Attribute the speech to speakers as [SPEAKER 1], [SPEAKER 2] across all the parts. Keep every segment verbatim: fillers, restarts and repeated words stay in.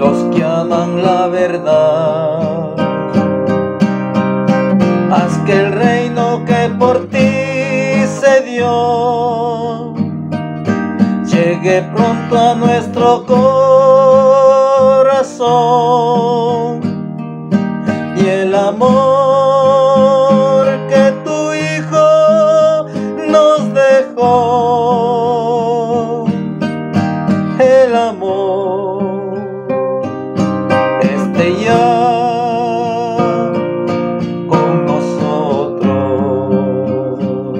[SPEAKER 1] los que aman la verdad. Haz que el reino que por ti se dio llegue pronto a nuestro corazón, y el amor que tu Hijo nos dejó, el amor esté ya con nosotros.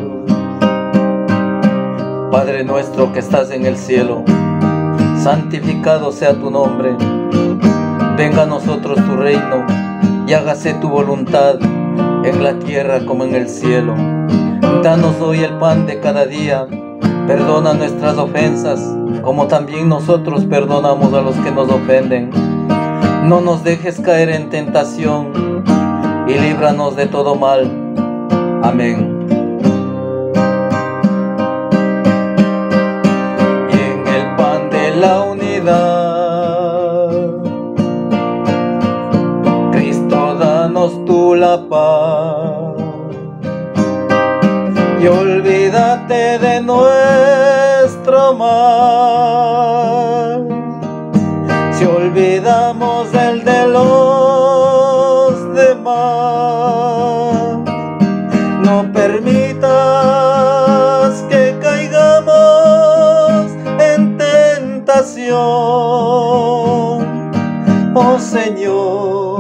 [SPEAKER 1] Padre nuestro que estás en el cielo, santificado sea tu nombre. Venga a nosotros tu reino, y hágase tu voluntad en la tierra como en el cielo. Danos hoy el pan de cada día. Perdona nuestras ofensas, como también nosotros perdonamos a los que nos ofenden. No nos dejes caer en tentación, y líbranos de todo mal. Amén. Y en el pan de la unidad, Cristo, danos tú la paz, y olvídate de nuestro mal. Si olvidamos el de los demás, no permitas que caigamos en tentación, oh Señor.